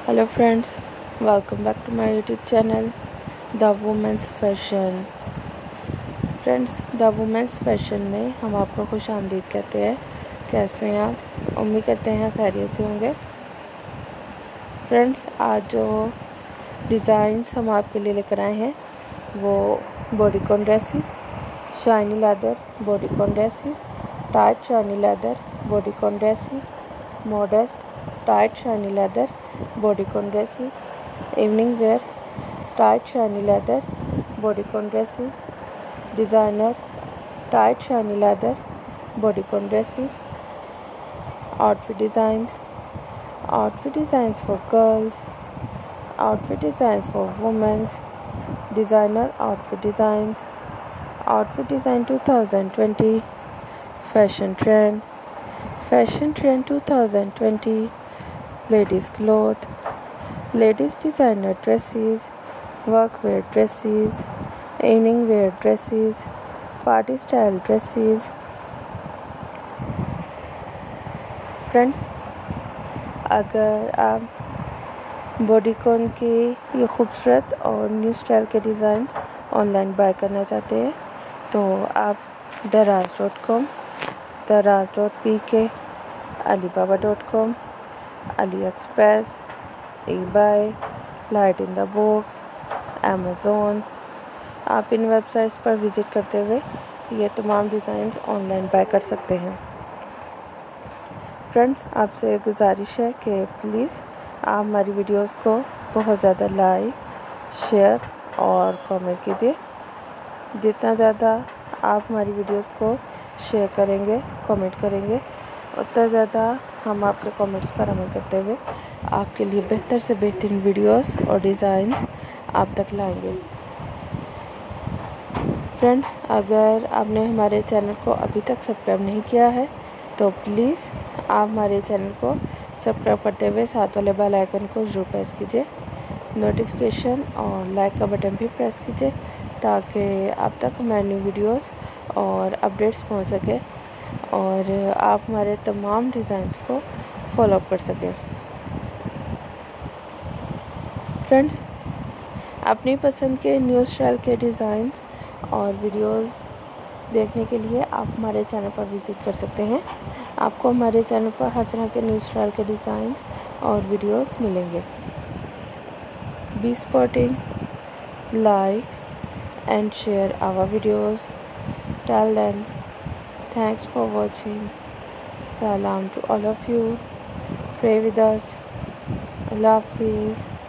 Hello friends, welcome back to my YouTube channel the women's fashion. Friends, the women's fashion में हम आपको खुश आमदीद कहते हैं। कैसे हैं आप? उम्मीद करते हैं खैरियत से होंगे। फ्रेंड्स, आज जो डिज़ाइंस हम आपके लिए लेकर आए हैं वो bodycon dresses, shiny leather bodycon dresses, tight shiny leather bodycon dresses, modest tight shiny leather bodycon dresses, evening wear tight shiny leather bodycon dresses, designer tight shiny leather bodycon dresses, outfit designs for girls, outfit design for women, designer outfit design 2020, fashion trend 2020, ladies cloth, ladies designer dresses, workwear dresses, evening wear dresses, party style dresses। Friends, अगर आप bodycon के ये खूबसूरत और new style के design online buy करना चाहते हैं तो आप daraz.com, daraz.pk, alibaba.com, AliExpress, eBay, light in the box, Amazon, आप इन वेबसाइट्स पर विज़िट करते हुए ये तमाम डिज़ाइंस ऑनलाइन बाय कर सकते हैं। फ्रेंड्स, आपसे गुजारिश है कि प्लीज़ आप हमारी वीडियोस को बहुत ज़्यादा लाइक, शेयर और कमेंट कीजिए। जितना ज़्यादा आप हमारी वीडियोस को शेयर करेंगे, कमेंट करेंगे, उतना ज़्यादा हम आपके कमेंट्स पर अमल करते हुए आपके लिए बेहतर से बेहतरीन वीडियोस और डिज़ाइंस आप तक लाएंगे। फ्रेंड्स, अगर आपने हमारे चैनल को अभी तक सब्सक्राइब नहीं किया है तो प्लीज़ आप हमारे चैनल को सब्सक्राइब करते हुए साथ वाले बेल आइकन को ज़रूर प्रेस कीजिए। नोटिफिकेशन और लाइक का बटन भी प्रेस कीजिए ताकि आप तक हमारी न्यू वीडियोस और अपडेट्स पहुंच सके और आप हमारे तमाम डिज़ाइंस को फॉलो कर सकें। फ्रेंड्स, अपनी पसंद के न्यू स्टाइल के डिज़ाइंस और वीडियोस देखने के लिए आप हमारे चैनल पर विज़िट कर सकते हैं। आपको हमारे चैनल पर हर तरह के न्यू स्टाइल के डिज़ाइंस और वीडियोस मिलेंगे। Be supporting, like and share our videos. Till then, thanks for watching. सलाम to all of you. Pray with us. अल्लाह हाफिज़।